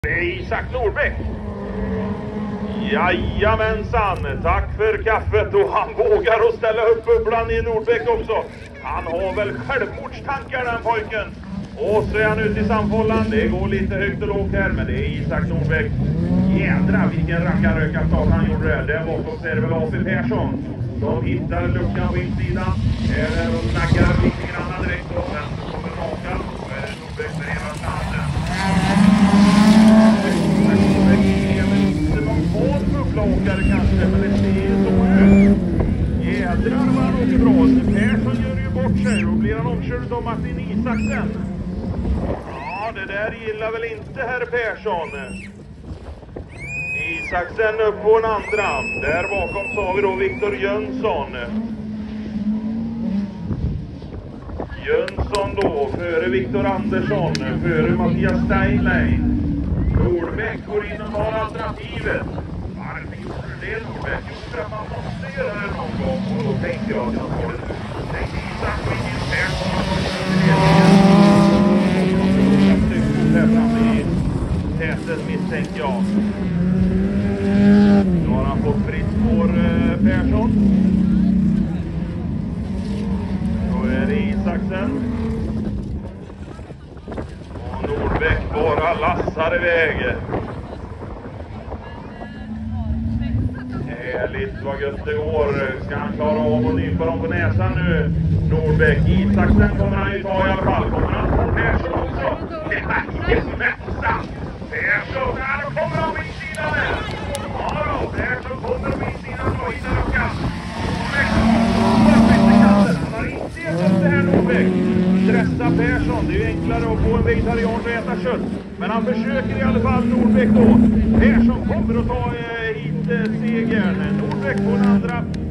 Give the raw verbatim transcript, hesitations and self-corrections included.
Det är Isak Nordbäck. Jajamensan, tack för kaffet, och han vågar att ställa upp bubblan i Nordbäck också. Han har väl självmordstankar, den pojken. Och så är han ute i samfållan. Det går lite högt och lågt här, men det är Isak Nordbäck. Jädra vilken rackarrökarstart han gjorde där. Där bakom så är det väl A C Persson. De hittar luckan på insidan. Är där och snaggar lite grann direkt och sen så kommer Rakan. Så är det Nordbäck med hela chansen. Bubblaåkare kanske, men det ser så ut. Jädrar vad han åker bra. Persson gör ju bort sig och blir han omkörd av Martin Isaksen. Ja, det där gillar väl inte herr Persson. Isaksen upp på en andra. Där bakom så har vi då Viktor Jönsson. Jönsson då före Viktor Andersson, före Mattias Steinlein. Nordbäck går in och tar alternativet. Varför gjorde det Nordbäck? Jo, för att man måste göra det någon gång. Och då tänker jag att han får det. Tänk Isak och ingen Persson. Här framme i täten misstänker jag. Då har han fått fritt spår Persson. Då är det Isaksen. Och Nordbäck bara lassar iväg. Härligt vad gött det går. Ska han klara av och nypa dem på näsan nu? Nordbäck. Isaksen kommer han ju ta i alla fall. Kommer han få Persson också? Jajamensan! Persson, här kommer han på insidan där. Ja då, Persson kommer på insidan och hinner luckan. Han har inte gett upp det här Nordbäck. Stressa Persson, det är ju enklare att få en vegetarian att äta kött. Men han försöker i alla fall Nordbäck då. Persson kommer att ta eh, hit eh, segern. Nordbäck på den andra.